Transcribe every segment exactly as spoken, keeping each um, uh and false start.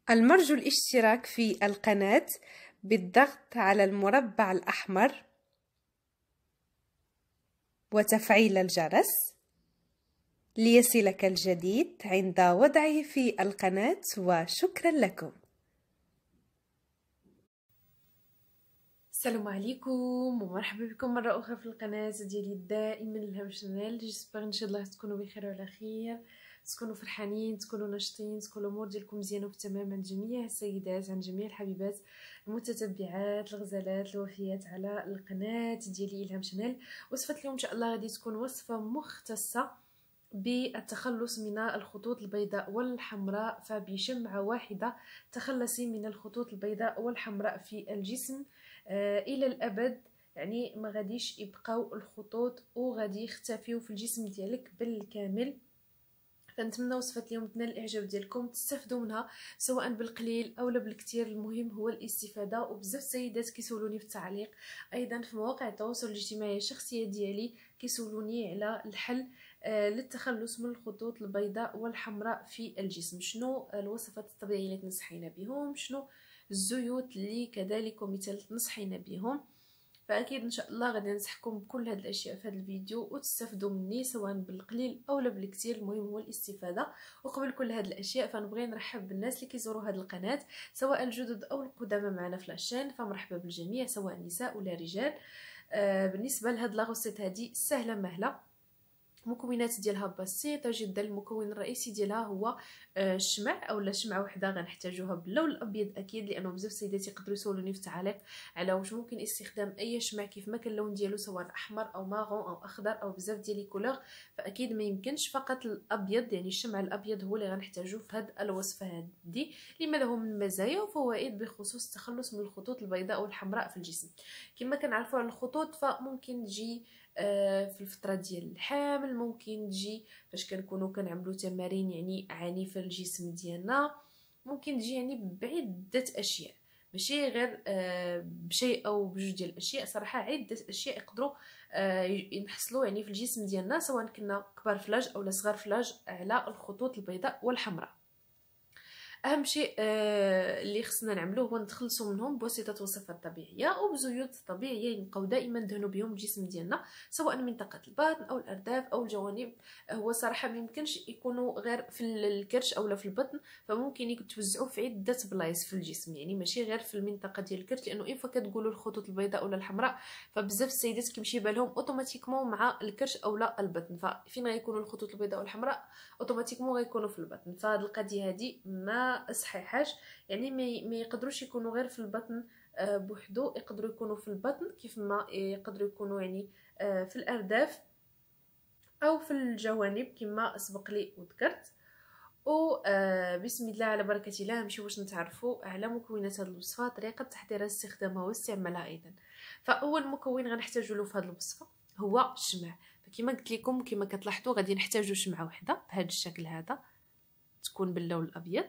المرجو الاشتراك في القناة بالضغط على المربع الأحمر وتفعيل الجرس ليصلك الجديد عند وضعه في القناة، وشكرا لكم. السلام عليكم ومرحبا بكم مرة أخرى في القناة ديالي دائما الهام شانيل. جيسبر إن شاء الله تكونوا بخير وعلى خير، تكونوا فرحانين، تكونوا ناشطين، تكون الأمور ديالكم مزيانة وتمام عند جميع السيدات، عند جميع الحبيبات المتتبعات الغزالات الوفيات على القناة ديالي إلهام شانيل. وصفة اليوم إن شاء الله غادي تكون وصفة مختصة بالتخلص من الخطوط البيضاء والحمراء. فبشمعة واحدة تخلصي من الخطوط البيضاء والحمراء في الجسم آه الى الابد، يعني ما غاديش يبقاو الخطوط وغادي يختفيو في الجسم ديالك بالكامل. فنتمنى وصفه اليوم تنال الاعجاب ديالكم، تستافدوا منها سواء بالقليل او بالكثير. المهم هو الاستفاده. وبزاف السيدات كيسولوني في التعليق، ايضا في مواقع التواصل الاجتماعي الشخصيه ديالي كيسولوني على الحل آه للتخلص من الخطوط البيضاء والحمراء في الجسم. شنو الوصفات الطبيعيه اللي تنصحينا بهم، شنو الزيوت اللي كذلك ومثال تنصحينا بهم. فاكيد ان شاء الله غادي ننصحكم بكل هاد الاشياء في هذا الفيديو وتستافدوا مني سواء بالقليل او بالكثير. المهم هو الاستفاده. وقبل كل هاد الاشياء فنبغي نرحب بالناس اللي كيزوروا هاد القناه سواء الجدد او القدامى معنا في لاشين. فمرحبا بالجميع سواء نساء ولا رجال. آه بالنسبه لهاد لاغوسيت هادي سهله مهله، المكونات ديالها بسيطه جدا. المكون الرئيسي ديالها هو الشمع اولا شمعه وحده غنحتاجوها باللون الابيض اكيد، لانه بزاف السيدات يقدروا يسولوني في التعاليق على واش ممكن استخدام اي شمع كيف ما كان اللون ديالو سواء احمر او ماغون او اخضر او بزاف ديال لي كولور. فاكيد ما يمكنش فقط الابيض، يعني الشمع الابيض هو اللي غنحتاجوه في هذه الوصفه هذه. لما له من مزايا وفوائد بخصوص التخلص من الخطوط البيضاء والحمراء في الجسم. كما كنعرفوا على الخطوط فممكن تجي في الفتره ديال الحمل، ممكن تجي فاش كنكونوا كنعملوا تمارين يعني عنيفه للجسم ديالنا، ممكن تجي يعني بعده اشياء، ماشي غير بشيء او بجوج ديال الاشياء. صراحه عده اشياء يقدروا ينحصلوا يعني في الجسم ديالنا سواء كنا كبار فلاج او صغار فلاج على الخطوط البيضاء والحمراء. اهم شيء آه اللي خصنا نعملوه هو نتخلصوا منهم بواسطه وصفات طبيعيه وبزيوت طبيعيه نبقاو دائما ندهنوا بهم الجسم ديالنا سواء منطقه البطن او الارداف او الجوانب. هو صراحه ما يمكنش يكونوا غير في الكرش اولا في البطن، فممكن يتوزعوا في عده بلايص في الجسم، يعني ماشي غير في المنطقه ديال الكرش. لانه اين كتقولوا الخطوط البيضاء ولا الحمراء فبزاف السيدات كيمشي بالهم اوتوماتيكمون مع الكرش اولا البطن، ففين غيكونوا الخطوط البيضاء والحمراء اوتوماتيكمون غيكونوا في البطن. فهاد القضيه هذه ما صحيحاش، يعني ما يقدروش يكونوا غير في البطن بوحدو، يقدروا يكونوا في البطن كيف ما يقدروا يكونوا يعني في الارداف او في الجوانب كما سبق لي وذكرت. و بسم الله على بركه الله نمشي واش نتعرفوا على مكونات هذه الوصفه، طريقه تحضيرها، استخدامها واستعمالها ايضا. فاول مكون غنحتاجوا له في هذه الوصفه هو الشمع. فكما قلت لكم كما كتلاحظوا غادي نحتاجوا شمعه واحده بهذا الشكل هذا تكون باللون الابيض.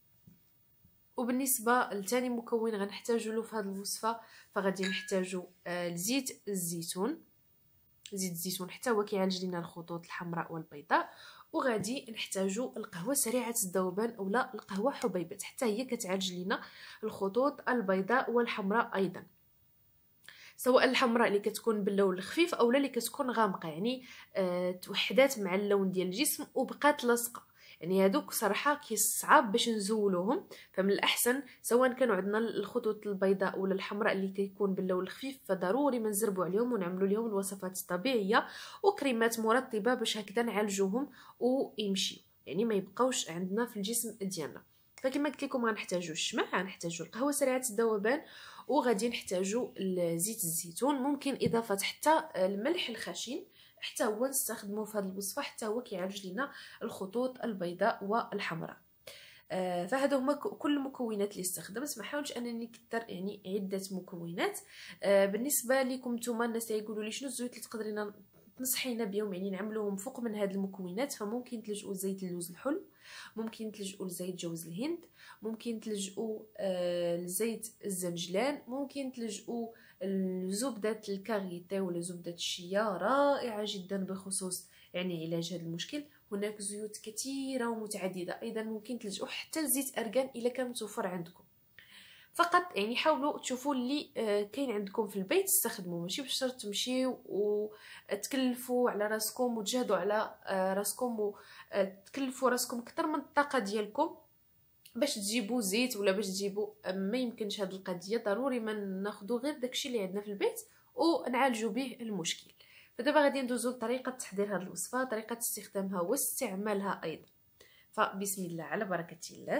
وبالنسبه لثاني مكون غنحتاجوا له في هذه الوصفه فغادي نحتاجوا زيت الزيتون. زيت الزيتون حتى هو كيعالج لنا الخطوط الحمراء والبيضاء. وغادي نحتاجوا القهوه سريعه الذوبان اولا القهوه حبيبات، حتى هي كتعالج لنا الخطوط البيضاء والحمراء ايضا، سواء الحمراء اللي كتكون باللون الخفيف اولا اللي كتكون غامقه، يعني أه توحدات مع اللون ديال الجسم وبقات لاصقه. يعني هادوك صراحه كيصعب باش نزولوهم، فمن الاحسن سواء كانوا عندنا الخطوط البيضاء ولا الحمراء اللي كيكون باللون الخفيف فضروري ما نزربوا عليهم ونعملوا لهم الوصفات الطبيعيه وكريمات مرطبه باش هكذا نعالجوهم ويمشيو، يعني ما يبقاوش عندنا في الجسم ديالنا. فكما قلت لكم غنحتاجوا الشمع، غنحتاجوا القهوه سريعه الذوبان، وغادي نحتاجوا زيت الزيتون. ممكن اضافه حتى الملح الخشن حتى هو نستخدمه في هذه الوصفه، حتى هو كيعالج لنا الخطوط البيضاء والحمراء. آه فهذا هما كل المكونات اللي استخدمت. ما حاولش انني نكثر يعني عده مكونات. آه بالنسبه لكم نتوما الناس اللي يقولوا لي شنو الزيوت اللي تقدرين تنصحينا بهم يعني نعملوهم فوق من هذه المكونات، فممكن تلجؤوا لزيت اللوز الحلو، ممكن تلجؤوا لزيت جوز الهند، ممكن تلجؤوا آه لزيت الزنجلان، ممكن تلجؤوا لزبده الكاريتي ولا زبده الشيا رائعه جدا بخصوص يعني علاج هذا المشكل. هناك زيوت كثيره ومتعدده. ايضا ممكن تلجؤوا حتى لزيت ارغان الا كان متوفر عندكم. فقط يعني حاولوا تشوفوا اللي كاين عندكم في البيت تستخدموه، ماشي بالشرط تمشيو وتكلفوا على راسكم وتجهدوا على راسكم وتكلفوا راسكم اكثر من الطاقه ديالكم باش تجيبوا زيت ولا باش تجيبوا. ما يمكنش هذه القضيه، ضروري ما ناخذوا غير داكشي اللي عندنا في البيت ونعالجوا به المشكل. فدابا غادي ندوزو لطريقه تحضير هذه الوصفه، طريقه استخدامها واستعمالها ايضا. فبسم الله على بركه الله.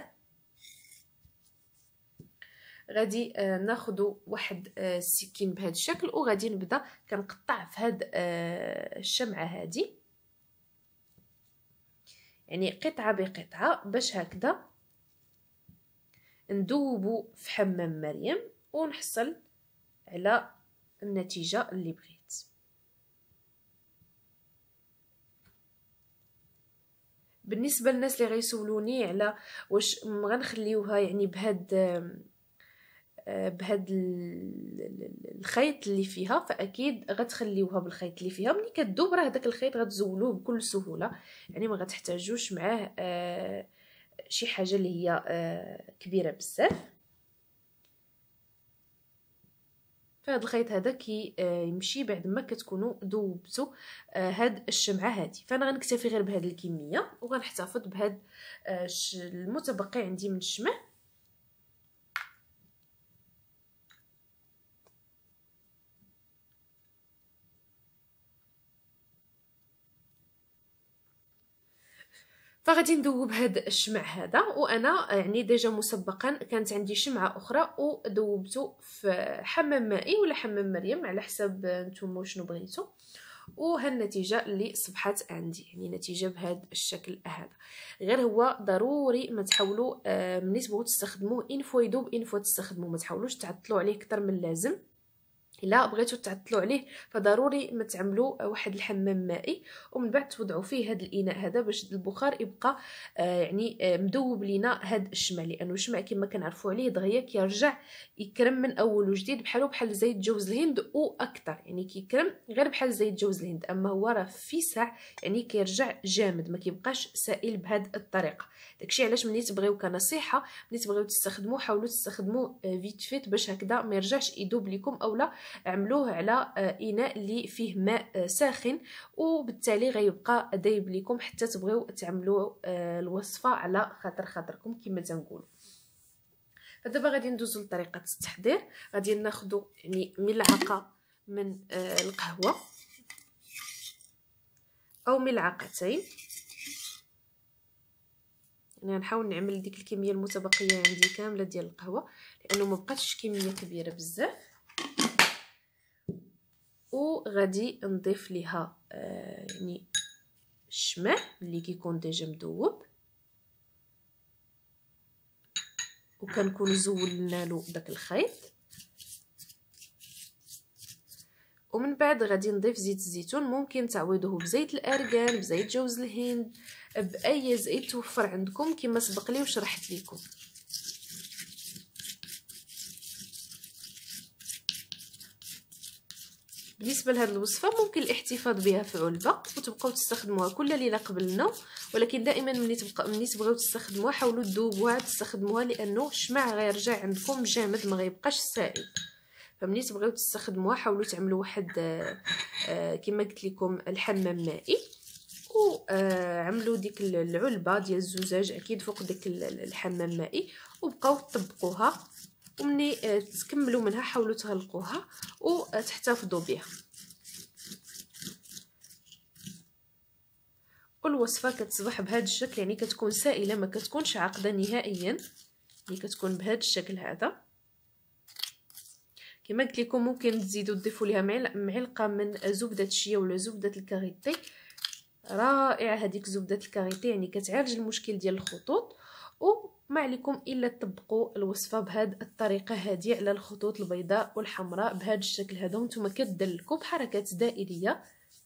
غادي ناخذ واحد السكين بهذا الشكل وغادي نبدا كنقطع في هاد الشمعه هذه، يعني قطعه بقطعه باش هكذا ندوبو في حمام مريم ونحصل على النتيجه اللي بغيت. بالنسبه للناس اللي غيسولوني على واش غنخليوها يعني بهاد بهاد الخيط اللي فيها، فاكيد غتخليوها بالخيط اللي فيها. ملي كتذوب راه داك الخيط غتزولوه بكل سهوله، يعني ما غتحتاجوش معاه آه شي حاجه اللي هي آه كبيره بزاف. فهاد الخيط هذا كي آه يمشي بعد ما كتكونوا ذوبتوا آه هاد الشمعه هذه. فانا غنكتفي غير بهاد الكميه وغنحتفظ بهاد آه المتبقي عندي من الشمع. فغادي ندوب هذا الشمع هذا، وانا يعني ديجا مسبقا كانت عندي شمعه اخرى وذوبته في حمام مائي ولا حمام مريم على حسب نتوما شنو بغيتوا. وها النتيجه اللي صبحت عندي، يعني نتيجه بهذا الشكل هذا. غير هو ضروري ما تحاولوا آه ملي تبغوا تستخدموه ان فوا يذوب ان فوا تستخدموه، ما تحاولوش تعطلوا عليه اكثر من اللازم. الا بغيتو تعطلوا عليه فضروري ما تعملوا واحد الحمام مائي ومن بعد توضعوا فيه هذا الاناء هذا باش البخار يبقى آه يعني آه مذوب لينا هذا الشمع، لانه الشمع كما كنعرفوا عليه دغيا كيرجع يكرم من اول وجديد بحالو بحال زيت جوز الهند واكثر، يعني كيكرم غير بحال زيت جوز الهند، اما هو راه في ساع يعني كيرجع جامد ما كيبقاش سائل بهذه الطريقه. داكشي علاش ملي تبغيو كنصيحه ملي تبغيو تستخدموه حاولوا تستخدموه فيت فيت باش هكذا ما يرجعش يذوب لكم، اولا عملوه على اناء اللي فيه ماء ساخن وبالتالي غيبقى دايب لكم حتى تبغيو تعملوا الوصفه على خاطر خاطركم كما تنقولوا. فدابا غادي ندوزو لطريقه التحضير. غادي ناخذ يعني ملعقه من القهوه او ملعقتين، يعني نحاول نعمل ديك الكميه المتبقيه عندي كامله ديال القهوه لانه ما بقاتش كميه كبيره بزاف. وغادي نضيف ليها آه يعني الشمع اللي كيكون ديجا مذوب وكنكون زولنا له داك الخيط. ومن بعد غادي نضيف زيت الزيتون، ممكن تعويضوه بزيت الارغان بزيت جوز الهند باي زيت توفر عندكم كما سبق لي وشرحت لكم. بالنسبه لهذه الوصفه ممكن الاحتفاظ بها في علبه وتبقاو تستخدموها كل ليله قبل النوم، ولكن دائما ملي تبقى ملي تبغيو تستخدموها حاولوا تذوبوها تستخدموها لانه الشمع غيرجع عندكم جامد ما غيبقاش سائل. فملي تبغيو تستخدموها حاولوا تعملوا واحد آه آه كما قلت لكم الحمام مائي وعملوا ديك العلبه ديال الزجاج اكيد فوق ديك الحمام مائي وبقاو تطبقوها، ومني تكملوا منها حاولوا تغلقوها وتحتفظوا بها. والوصفه كتصبح بهذا الشكل، يعني كتكون سائله ما كتكونش عاقده نهائيا، يعني كتكون بهذا الشكل هذا. كما قلت لكم ممكن تزيدوا تضيفوا ليها معلقه من زبده الشيا ولا زبده الكاريتي، رائعه هذيك زبده الكاريتي، يعني كتعالج المشكل ديال الخطوط. وما عليكم الا تطبقوا الوصفه بهذه الطريقه هذه على الخطوط البيضاء والحمراء بهذا الشكل هذا، وانتم كتدلكوا بحركات دائريه.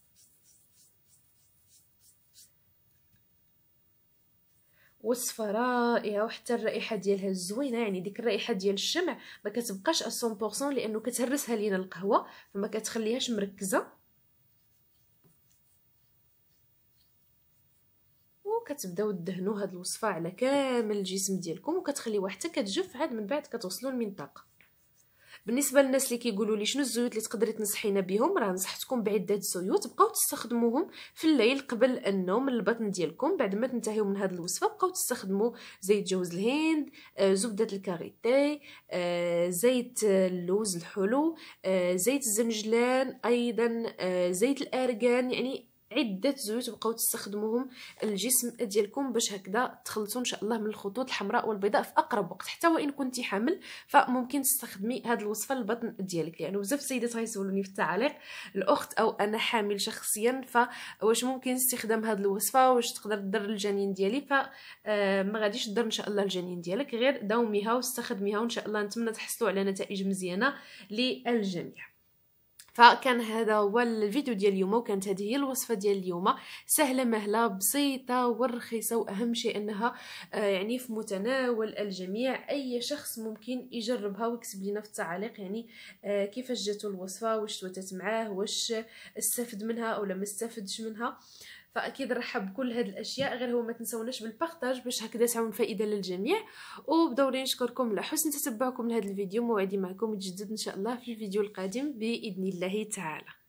وصفه رائعه وحتى الرائحه ديالها زوينه، يعني ديك الرائحه ديال الشمع ما كتبقاش مية بالمية لانه كتهرسها لينا القهوه فما كتخليهاش مركزه. كتبداو دهنوا هاد الوصفه على كامل الجسم ديالكم وكتخليوها حتى كتجف، عاد من بعد كتوصلوا للمنطقه. بالنسبه للناس اللي كيقولوا لي شنو الزيوت اللي تقدري تنصحينا بهم، راه نصحتكم بعده زيوت بقاو تستخدموهم في الليل قبل النوم للبطن ديالكم. بعد ما تنتهيو من هذه الوصفه بقاو تستخدموا زيت جوز الهند، آه زبده الكاريتي، آه زيت اللوز الحلو، آه زيت الزنجلان، ايضا آه زيت الارغان، يعني عده زيوت بقاو تستخدموهم الجسم ديالكم باش هكذا تخلصوا ان شاء الله من الخطوط الحمراء والبيضاء في اقرب وقت. حتى وان كنتي حامل فممكن تستخدمي هذه الوصفه للبطن ديالك، يعني بزاف السيدات غيسولوني في التعاليق الاخت او انا حامل شخصيا فواش ممكن استخدام هذه الوصفه، واش تقدر تضر الجنين ديالي؟ فما غاديش تضر ان شاء الله الجنين ديالك، غير داوميها واستخدميها وان شاء الله نتمنى تحصلوا على نتائج مزيانه للجميع. فكان هذا هو الفيديو ديال اليوم، وكانت هذه هي الوصفه ديال اليوم، سهله مهله بسيطه ورخيصه، واهم شيء انها يعني في متناول الجميع. اي شخص ممكن يجربها ويكتب لنا في التعاليق يعني كيفاش جاتو الوصفه، واش تواتت معاه، واش استفد منها او ما استفدش منها. فاكيد نرحب بكل هذه الاشياء، غير هو ما تنسوناش بالبارطاج باش هكذا تعاون فائده للجميع. وبدوري نشكركم على حسن تتبعكم لهذا الفيديو، موعدي معكم يتجدد ان شاء الله في الفيديو القادم باذن الله تعالى.